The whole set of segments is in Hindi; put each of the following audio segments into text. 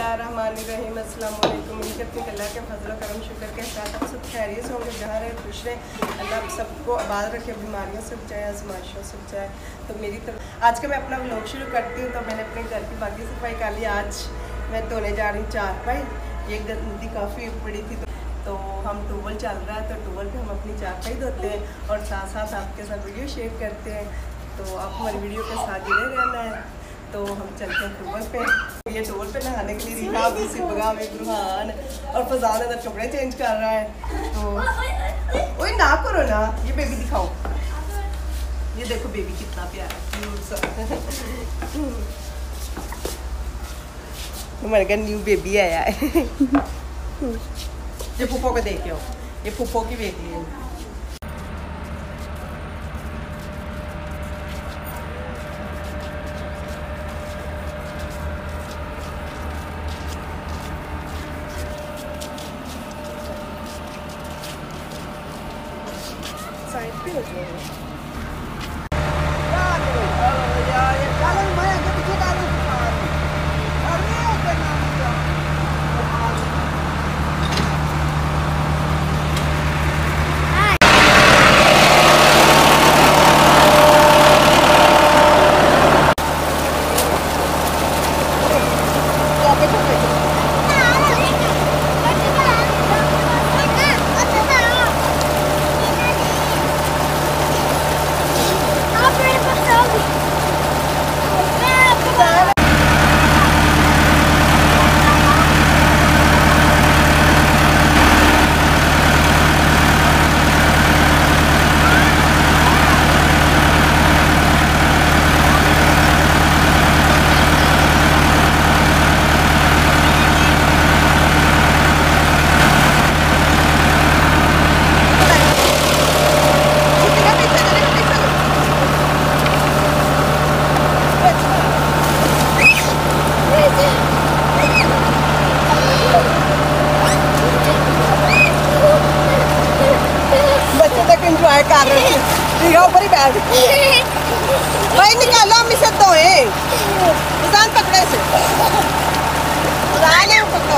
बिस्मिल्लाहिर्रहमानिर्रहीम। अस्सलाम वालेकुम। उम्मीद करती हूँ अल्लाह के फजल करम शुक्र के साथ आप सब खैरियत होंगे, जहाँ रहे खुश रहें। अल्लाह सबको आबाद रखे, बीमारियों से बचाए, आजमाइशों से बचाए। तो मेरी तरफ आज का मैं अपना व्लॉग शुरू करती हूँ। तो मैंने अपने घर की बाकी सफाई कर ली। आज मैं धोने जा रही हूँ चारपाई, ये गंदी काफ़ी पड़ी थी तो हम टूबल चल रहा है, तो टूबल पे हम अपनी चारपाई धोते हैं और साथ साथ आपके साथ वीडियो शेयर करते हैं। तो आप हमारी वीडियो के साथ जुड़े रहना है। तो हम चलते हैं टूबल पे। ये टूबल पे नहाने के लिए रिहा भी बगाम एक रूहान और फजान अंदर कपड़े चेंज कर रहा है। तो ओए ना करो ना, ये बेबी दिखाओ, ये देखो बेबी कितना प्यारा क्यूट सा हमारे घर न्यू बेबी आया है। ये फूफो को देख लो, ये फूफो की बेटी है। साइड पे हो जाएगा। भाई निकालो हम इसे तो है किसान पकड़े से पकड़ो।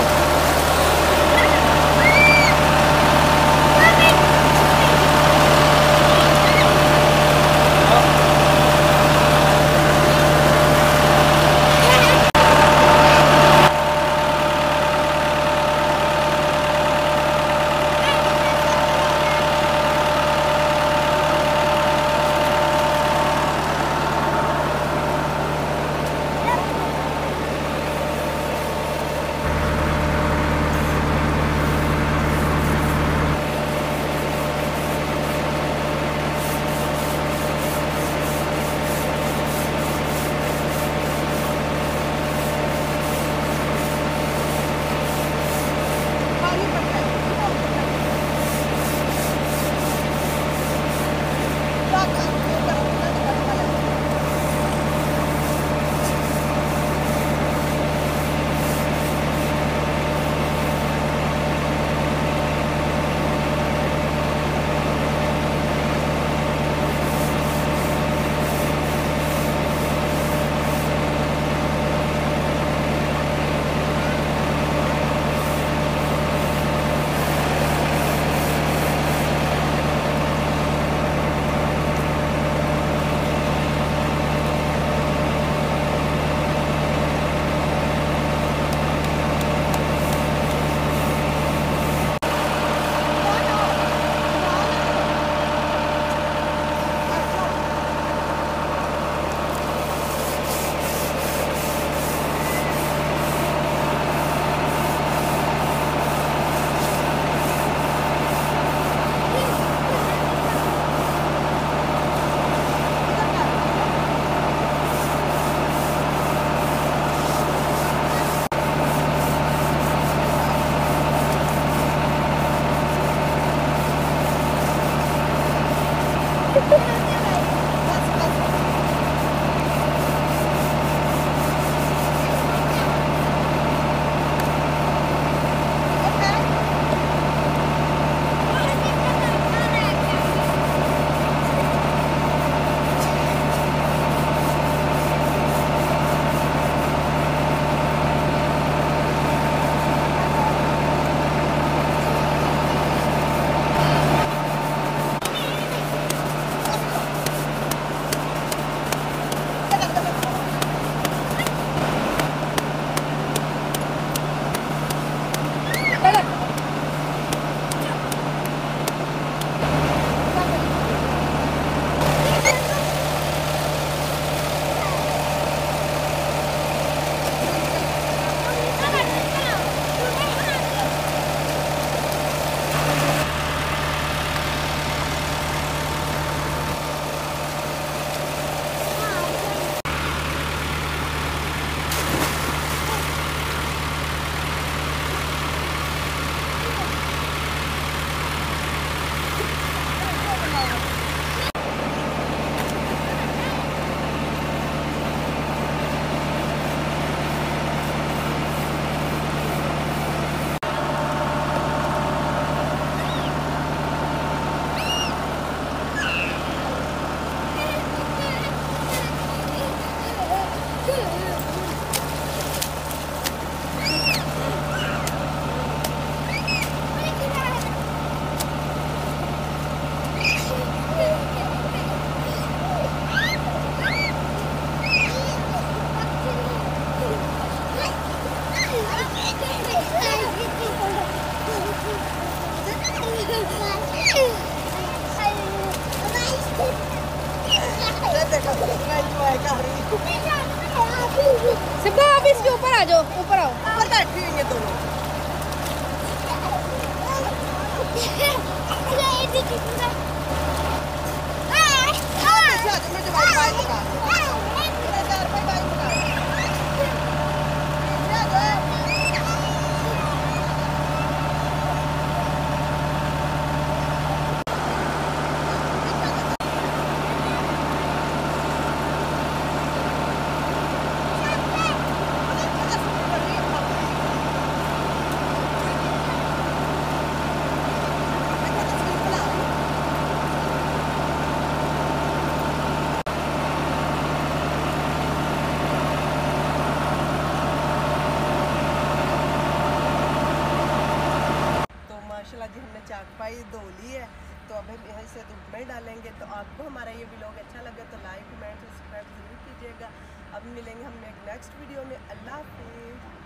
माशाल्लाह जी हमने चाकपाई धो ली है, तो अब हम यहाँ से धूप में डालेंगे। तो आपको हमारा ये व्लॉग अच्छा लगे तो लाइक कमेंट सब्सक्राइब ज़रूर कीजिएगा। अब मिलेंगे हम एक नेक्स्ट वीडियो में। अल्लाह हाफिज़।